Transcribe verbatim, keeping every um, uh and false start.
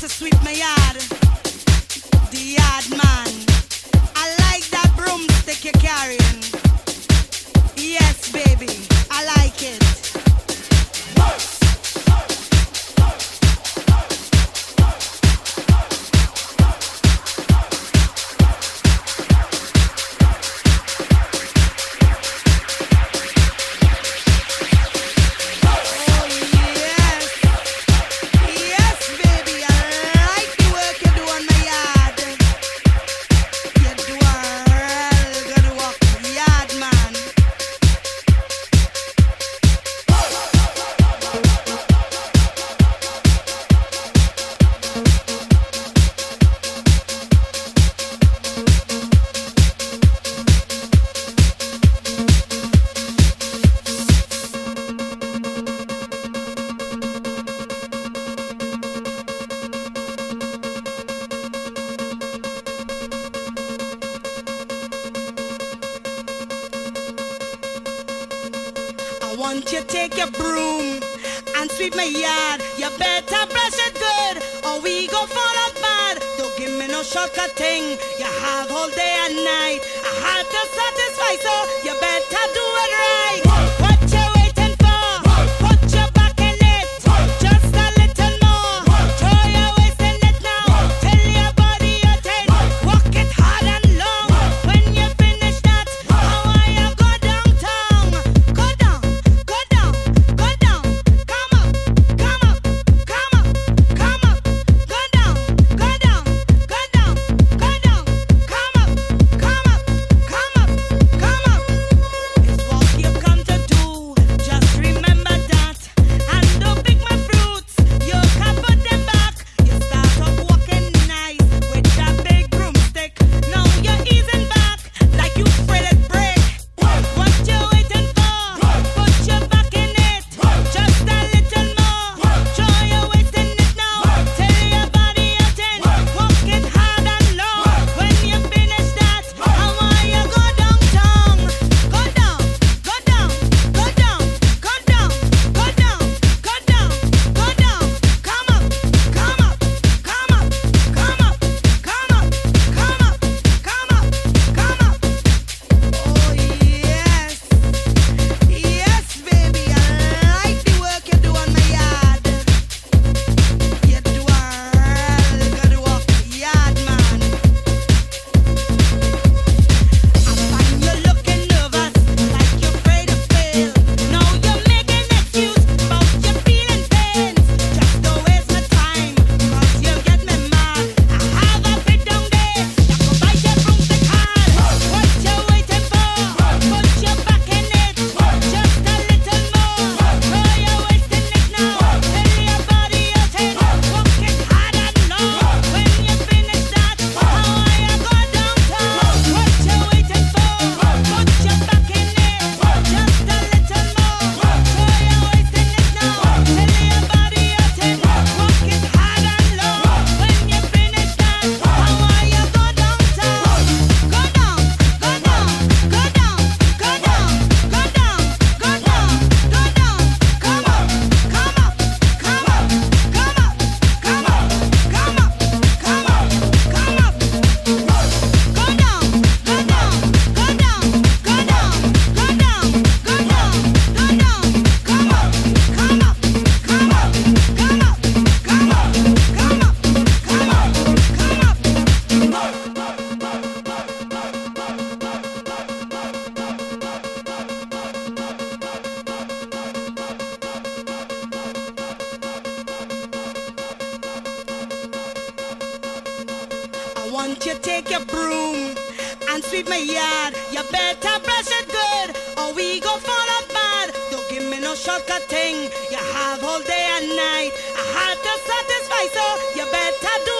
to sweep my yard. The yard man. I like that broomstick you're carrying. Yes, baby, I like it. I want you to take your broom and sweep my yard. You better brush it good or we go fall out bad. Don't give me no shortcut thing. You have all day and night. I have to satisfy, so you better do it right. What you waiting for? Put your back in it. Just a little more. Throw your waist in it now. Tell your body you're ten. Walk it hard and long. When you finish that, how are you go downtown? Go down, go down, go down. Come up, come up, come up, come up. Go down, go down, go down, go down. Come up, come up, come up, come up. It's what you come to do. Just remember that. And don't pick my fruits. You can put them back. You start off walking nice with that big broomstick. Now you're easing back like you fretted brick. What you waiting for? Put your back in it. Just a little more. Throw your waist in it now. Tell your body you're ten. Walk it hard and long. When you finish that, how are you go downtown? Go down, go down, go down, go down, go down, go down, go down. Come up, come up, come up, come up, come up, come up, come up, come up. Oh yes, yes baby, I like the work you do on my yard. You do a real good work, yard man. I find you looking nervous, like you're afraid to fail. Now you're making excuse about your feeling pains. Just don't waste my time, cause you'll get me mad. I have a bit down there, you can bite your broomstick hard. What you waiting for? Put your back in it. Just a little more. Throw your waist in it now. Tell your body you're ten. Walk it hard and long. When you finish that, how are you go downtown? What you waiting for? Put your back in it. Just a little more. Throw your waist in it now. Tell your body you're ten. Walk it hard and long. When you finish that, how are you go downtown? Go down, go down, go down, go down, go down, go down, go down. Come up, come up, come up, come up, come up, come up, come up, come up. Go down, go down, go down, go down, go down, go down, go down. Come up, come up, come up, come up, come up, come up, come up, come up. I want you to take your broom and sweep my yard. You better brush it good or we go fall out bad. Don't give me no shortcut thing. You have all day and night. I have to satisfy, so you better do